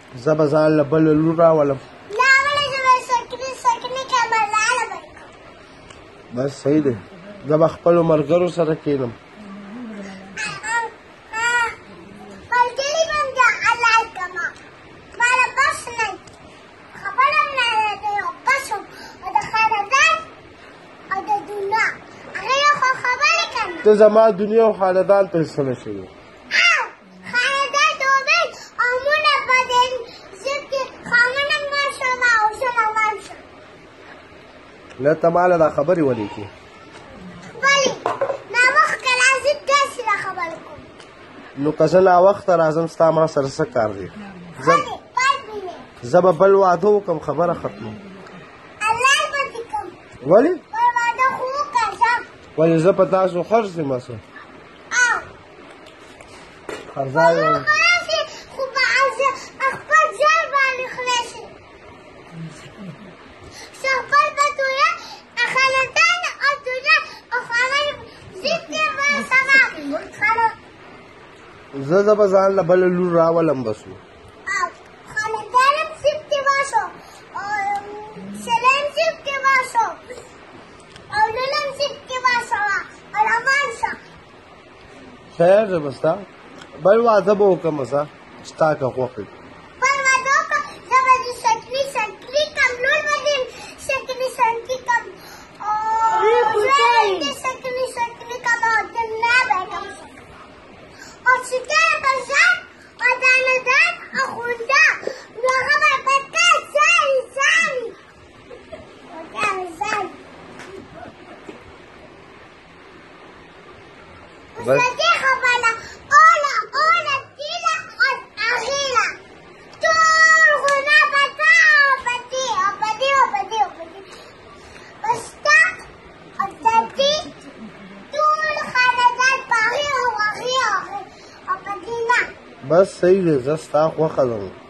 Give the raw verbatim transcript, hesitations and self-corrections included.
زه به ځان له بله لور راولم. نه ولی زه به سکني سکني کملاله به کوم. بس صحیح دی. زه به خپلو ملګرو سره کښېنم. ملګري به هم د الله کما ما له بس نه خبره هم نه د یو بس او د خاندان او د دنیا هغه یو خو خبرې کوي. ته زما دنیا او خاندان ته څه نه شوې. خاندان د امید امونه به د ضد خامونه مړ شم او زه به مړ شم. نه ته ماله دا خبرې ولې کې. ولې ناوخته راځي داسې را خبرې کوم. نو که زه ناوخته راځم ستا ما سره څه کار دی. ولې باید وینې زه به بل واده وکړم خبره ختمه. الله به دې کوم. ولې؟ بل واده خو وکړه ځه. ولې زه په تاسو خرڅ یم څه. او قرضا یم. خلاصې خو به خپل ځای باندې خلاصې. خپل به دوره خاندان او دوره او خاندان ضد به سما زه زه به ځان له بله لور راولم بس و. او خاندان هم ضد باشو سلام ضد باشو او نلم ضد باشو او روان شه. خیر زه به ستا بل واده به وکړم زه ستا که خوښ وي. بل واده وکړه زه به دې سکلي سکلي کړم لور به دې سکلي سکلي کړم او زه به دې سکلي سکلي کړم او دنیا به یې کړم او شکر به ځان او دانهدان او خونده نو هغه به په تا ځالي ځالي په تا ځالي. اوس د دې خبره اوله اوله تیله او اخیره ټول غونه په تا او په دې او په دې او په دې او په دې په ستا او د دې ټول خاندان په هغې او هغې او په دې نه. بس صحیح دی زه ستا خوښه یم.